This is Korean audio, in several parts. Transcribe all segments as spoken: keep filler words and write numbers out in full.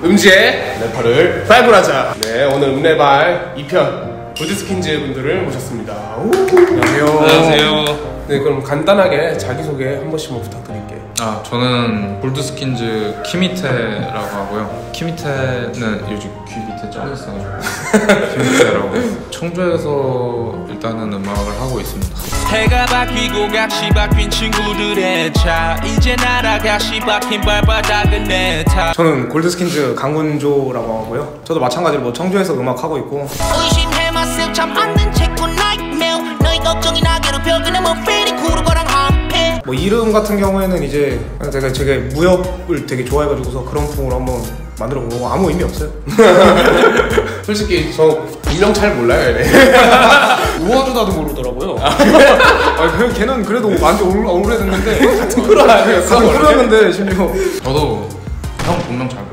음지의 래퍼를 발굴하자. 네, 오늘 음래발 이 편 골드스킨즈 분들을 모셨습니다. 오. 안녕하세요. 안녕하세요. 네, 그럼 간단하게 자기소개 한 번씩만 부탁드릴게요. 아, 저는 골드스킨즈 키미테라고 하고요. 키미테는 요즘 귀 밑에 쪄있어가지고 키미테라고 청주에서 일단은 음악을 하고 있습니다. 해가 바뀌고 값이 바뀐 친구들의 차 이제 날아가시 박힌 발바닥은 내 탓. 저는 골드스킨즈 강군조라고 하고요. 저도 마찬가지로 뭐 청주에서 음악하고 있고. 의심해 myself 참 않는 책고 nightmare 너희 걱정이 나게 괴롭혀 그냥 뭐 페리 구르거랑 한패. 뭐 이름 같은 경우에는 이제 제가 되게 무협을 되게 좋아해가지고서 그런 풍으로 한번 만들어보고 아무 의미 없어요. 솔직히 저 분명 잘 몰라요. 우아주다도 모르더라고요. 아, 걔는 그래도 완전 오래됐는데 같은 프로 아니었어? 같은 프로였는데 심지어. 저도 형 본명 잘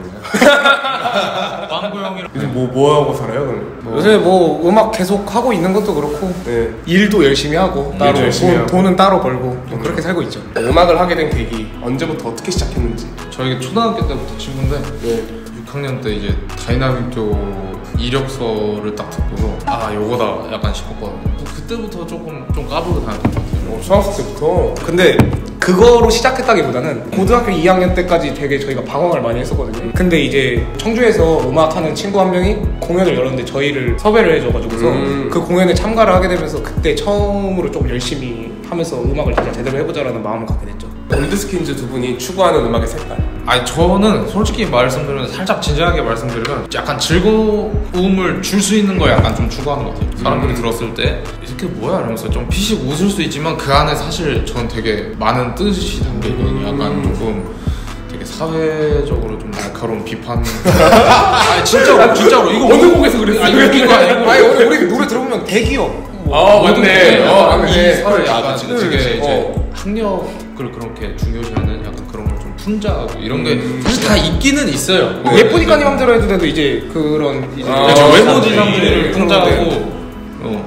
몰라요. 빵구 형이랑 요새 뭐, 뭐 하고 살아요, 그럼? 뭐. 요새 뭐 음악 계속 하고 있는 것도 그렇고 네. 일도 열심히 하고 따로 열심히 돈, 하고. 돈은 따로 벌고 뭐 그렇게 살고 있죠. 음악을 하게 된 계기, 언제부터 어떻게 시작했는지. 저희 초등학교 때부터 친구인데 네. 육 학년 때 이제 다이나믹 조 이력서를 딱 듣고서 아 요거다 약간 싶었거든요. 그때부터 조금 좀 까불고 다녔던 것 같아요. 어, 중학생 때부터. 근데 그거로 시작했다기보다는 고등학교 이 학년 때까지 되게 저희가 방황을 많이 했었거든요. 근데 이제 청주에서 음악하는 친구 한 명이 공연을 열었는데 저희를 섭외를 해줘가지고서 음. 그 공연에 참가를 하게 되면서 그때 처음으로 좀 열심히 하면서 음악을 진짜 제대로 해보자라는 마음을 갖게 됐죠. 골드스킨즈 두 분이 추구하는 음악의 색깔. 아니 저는 솔직히 말씀드리면 살짝 진지하게 말씀드리면 약간 즐거움을 줄 수 있는 거 약간 좀 추구하는 것 같아요. 사람들이 음. 들었을 때 이 새끼 뭐야 이러면서 좀 피식 웃을 수 있지만 그 안에 사실 전 되게 많은 뜻이 담겨있거든요. 약간 음. 조금 되게 사회적으로 좀 날카로운 비판. 아니 진짜로 진짜로 이거 어느 곡에서 그랬어요? 아니 웃긴 거 아니고. 아니 오늘 우리 노래 들어보면 대기업 아, 맞네. 어, 이 맞네. 사회 약간 음, 되게 이제 어. 학력을 그렇게 중요시하는 약간 그런 걸 좀 풍자하고 이런 게 음. 사실 다 있기는 있어요. 뭐 예쁘니까 네 맘대로 해도 돼도 이제 그런 이제 아, 그렇죠. 어, 외모 네. 지상주의를 풍자하고 그런데. 어.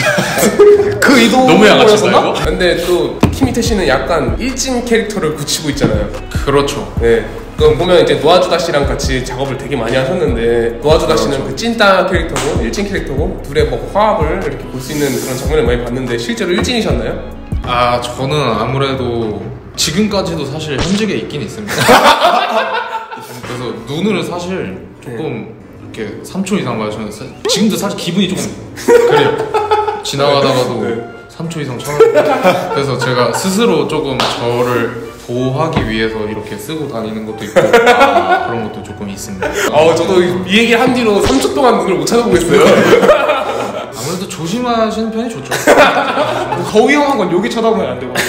그 의도 너무 야가쳤나? 근데 또 키미테 씨는 약간 일진 캐릭터를 굳히고 있잖아요. 그렇죠. 네. 그럼 보면 이제 노아주다 씨랑 같이 작업을 되게 많이 하셨는데 노아주다 씨는 그렇죠. 그 찐따 캐릭터고 일진 캐릭터고 둘의 뭐 화합을 이렇게 볼 수 있는 그런 장면을 많이 봤는데 실제로 일진이셨나요? 아 저는 아무래도 지금까지도 사실 현직에 있긴 있습니다. 그래서 눈을 사실 조금 이렇게 삼 초 이상 마주쳤는데 사- 지금도 사실 기분이 조금 그래요. 지나가다가도 네. 삼 초 이상 쳐다보고 그래서 제가 스스로 조금 저를 보호하기 위해서 이렇게 쓰고 다니는 것도 있고 아, 그런 것도 조금 있습니다. 어, 저도 이 얘기 한 뒤로 삼 초 동안 눈을 못 쳐다보겠어요. 아무래도 조심하시는 편이 좋죠. 더 위험한 건 여기 쳐다보면 안 되고.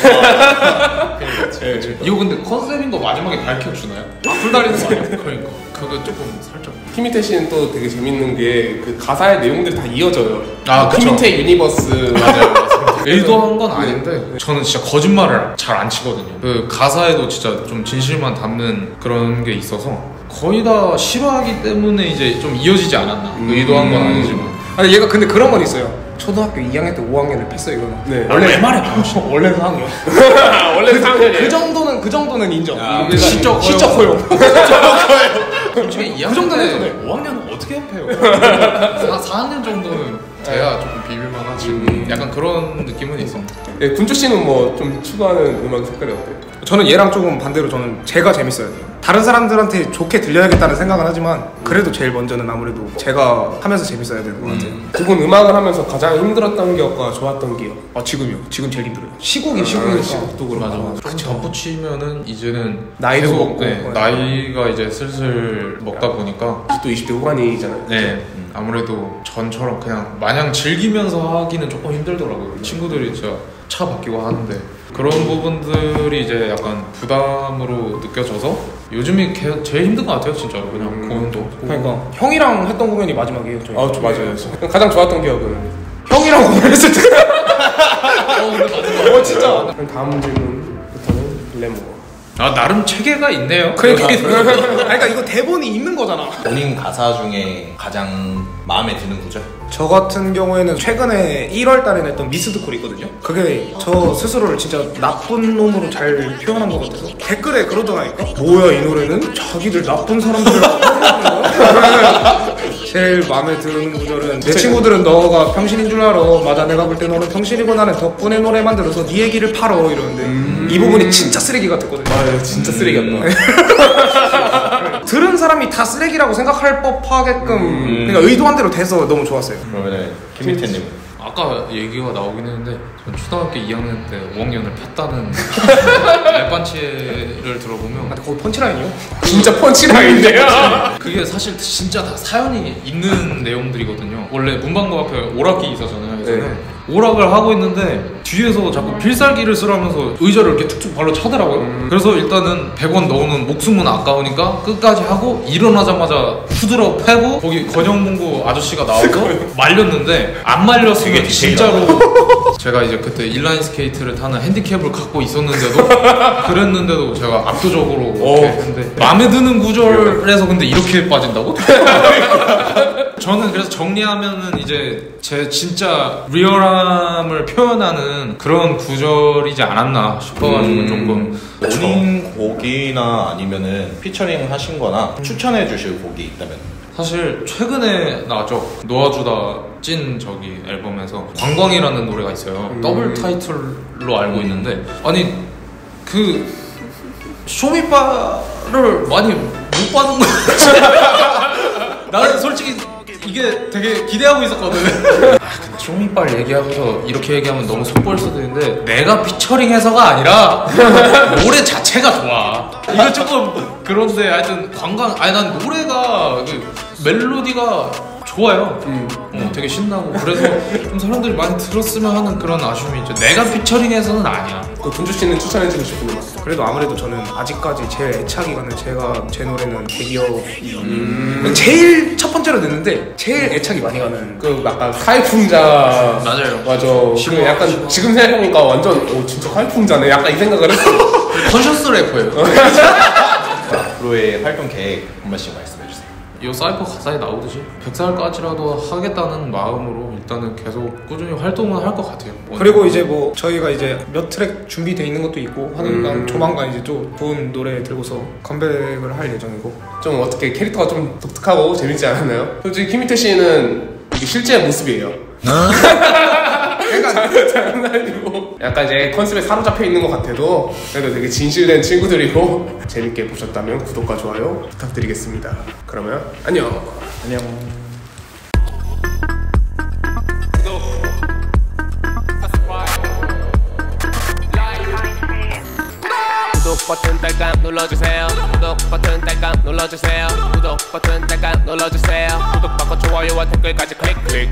이거 근데 컨셉인 거 마지막에 밝혀주나요? 앞을 다리는 거 아니야? 그러니까 그거 조금 살짝 키미테 씨는 또 되게 재밌는 게 그 가사의 내용들이 다 이어져요. 아, 그쵸. 키미테 유니버스. 맞아요, 맞아요. 의도한 건 아닌데 저는 진짜 거짓말을 잘 안 치거든요. 그 가사에도 진짜 좀 진실만 담는 그런 게 있어서 거의 다 싫어하기 때문에 이제 좀 이어지지 않았나. 음. 의도한 건 아니지만. 아니 얘가 근데 그런 건 있어요. 초등학교 이 학년 때 오 학년을 뺐어요 이거는. 네. 원래 왜 말해? 원래는 사 학년. 원래 상현이에요. 그 정도는 그 정도는 인정. 야, 이게 시적 허용. 시적 허용. 솔직히 이 학년 정도는 때 해도 돼. 오 학년은 어떻게 합해요? 사 학년 정도는 돼야 조금 비빌만 하지. 음. 약간 그런 느낌은 있어. 네, 군조 씨는 뭐 좀 추구하는 음악 색깔이 어때요? 저는 얘랑 조금 반대로 저는 제가 재밌어요. 다른 사람들한테 좋게 들려야겠다는 생각은 하지만 그래도 제일 먼저는 아무래도 제가 하면서 재밌어야 되는 것 같아요. 두 분 음악을 하면서 가장 힘들었던 기억과 좋았던 기억. 아 지금요? 지금 제일 힘들어요. 시국이 시국이니까. 시국도 그렇고. 맞아 맞아. 좀 덧붙이면은 이제는 나이도 계속, 먹고. 네, 네. 나이가 이제 슬슬 먹다 보니까 또 이십 대 후반이잖아요. 네 아무래도 전처럼 그냥 마냥 즐기면서 하기는 조금 힘들더라고요. 친구들이 진짜 차 바뀌고 하는데 그런 부분들이 이제 약간 부담으로 느껴져서 요즘이 개- 제일 힘든 것 같아요 진짜로. 그냥 음. 공연도 그러니까 형이랑 했던 공연이 마지막이에요. 저희. 아, 저 맞아요. 그럼 가장 좋았던 기억은? 형이랑 공연했을 때. 어 근데 맞는 거 어 진짜. 그럼 다음 질문부터는 레모. 아 나름 체계가 있네요. 그러니까 아니, 그러니까 이거 대본이 있는 거잖아. 본인 가사 중에 가장 마음에 드는 구절? 저 같은 경우에는 최근에 일월 달에 냈던 미스드콜이 있거든요. 그게 저 스스로를 진짜 나쁜 놈으로 잘 표현한 것 같아서 댓글에 그러더라니까. 뭐야 이 노래는 자기들 나쁜 사람들을 표현하는 거야? 제일 마음에 드는 구절은 내 친구들은 너가 병신인 줄 알아. 맞아 내가 볼 때 너는 병신이고 나는 덕분에 노래 만들어서 네 얘기를 팔어 이러는데 음... 이 부분이 진짜 쓰레기 같았거든요. 아 진짜 쓰레기였다. 들은 사람이 다 쓰레기라고 생각할 법하게끔 음... 그러니까 의도한 대로 돼서 너무 좋았어요. 그러면은 김민태님은? 아까 얘기가 나오긴 했는데 전 초등학교 이 학년 때 오 학년을 폈다는 랩반치를 들어보면 근데 거기 펀치라인이요? 진짜 펀치라인인데요? 그게 사실 진짜 다 사연이 있는 내용들이거든요. 원래 문방구 앞에 오락기 있었잖아요. 예전에. 네. 오락을 하고 있는데 뒤에서 자꾸 필살기를 쓰라면서 의자를 이렇게 툭툭 발로 차더라고요. 음. 그래서 일단은 백 원 넣어놓은 목숨은 아까우니까 끝까지 하고 일어나자마자 후드러 패고 거기 건영문구 아저씨가 나와서 말렸는데 안 말렸으면 진짜로 제가 이제 그때 인라인 스케이트를 타는 핸디캡을 갖고 있었는데도 그랬는데도 제가 압도적으로 이렇게 했는데 마음에 드는 구절에서 근데 이렇게 빠진다고? 저는 그래서 정리하면은 이제 제 진짜 리얼함을 표현하는 그런 구절이지 않았나 싶어가지고 음, 조금 본인 곡이나 아니면은 피처링 하신 거나 추천해 주실 곡이 있다면? 사실 최근에 나왔죠. 놓아주다 찐 저기 앨범에서 관광이라는 노래가 있어요. 음. 더블 타이틀로 알고 있는데 아니 그 쇼미빠를 많이 못 받은 거야. 나는 솔직히 이게 되게 기대하고 있었거든. 아 근데 쇼미빨 얘기하고서 이렇게 얘기하면 너무 속보일 수도 있는데 내가 피처링해서가 아니라 노래 자체가 좋아. 이거 조금 그런데 하여튼 관광 아니 난 노래가 그 멜로디가 좋아요. 음. 어, 되게 신나고 그래서 좀 사람들이 많이 들었으면 하는 그런 아쉬움이 있죠. 내가 피처링해서는 아니야. 그 분주 씨는 추천해주고 싶은 거. 그래도 아무래도 저는 아직까지 제일 애착이 가는 제가 제 노래는 대기업이 음. 제일 첫 번째로 냈는데 제일 애착이 많이 가는 그 약간 카이풍자 맞아요. 맞아. 그 약간 지금 생각해보니까 완전 오 진짜 카이풍자네. 약간 이 생각을 했어. 컨셔스 래퍼예요. 앞으로의 활동 계획 한 번씩 말씀해 주세요. 이 사이퍼 가사에 나오듯이 백 살까지라도 하겠다는 마음으로 일단은 계속 꾸준히 활동은 할 것 같아요. 그리고 이제 뭐 저희가 이제 몇 트랙 준비돼 있는 것도 있고 하니까 음. 조만간 이제 좀 좋은 노래 들고서 컴백을 할 예정이고. 좀 어떻게 캐릭터가 좀 독특하고 재밌지 않았나요? 솔직히 김희태 씨는 이게 실제 모습이에요. 그러니까 장난이고 약간 이제 컨셉에 사로잡혀 있는 것 같아도 그래도 되게 진실된 친구들이고 재밌게 보셨다면 구독과 좋아요 부탁드리겠습니다. 그러면 안녕. 안녕. 구독 버튼 딸깍 눌러주세요. 구독 버튼 딸깍 눌러주세요. 구독 버튼 딸깍 눌러주세요. 구독 받고 좋아요와 댓글까지 클릭 클릭.